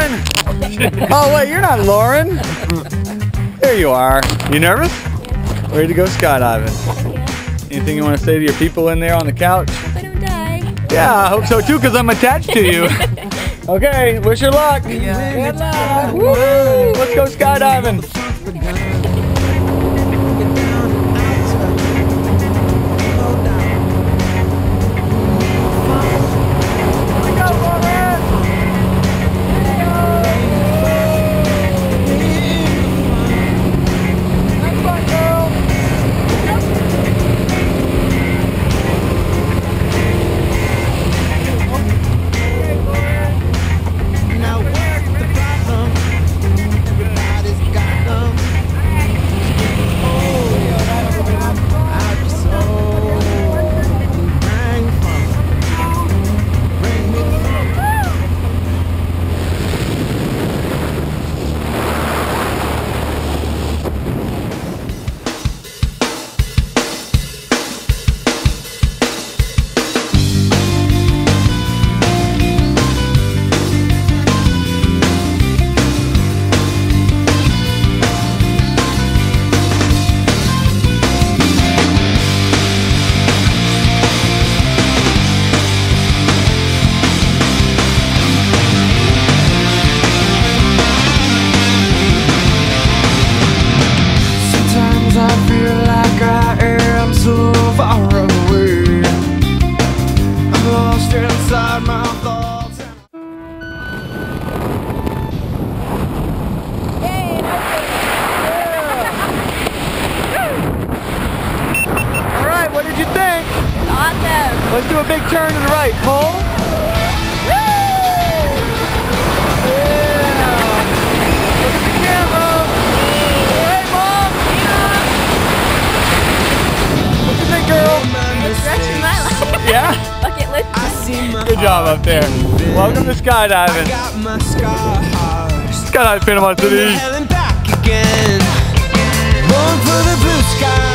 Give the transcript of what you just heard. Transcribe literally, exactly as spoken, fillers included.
Lauren? Oh, wait, you're not Lauren. There you are. You nervous? Ready to go skydiving? Anything you want to say to your people in there on the couch? Hope I don't die. Yeah, I hope so too, because I'm attached to you. Okay, wish her luck. Good luck. Woo! Let's go skydiving. Let's do a big turn to the right. Pull. Woo! Yeah. Look at the camera. Hey, Mom. What do you think, girl? It's stretching my life. Yeah? Bucket list. Good job up there. Welcome to skydiving. Skydive Panama City. Going for the blue sky.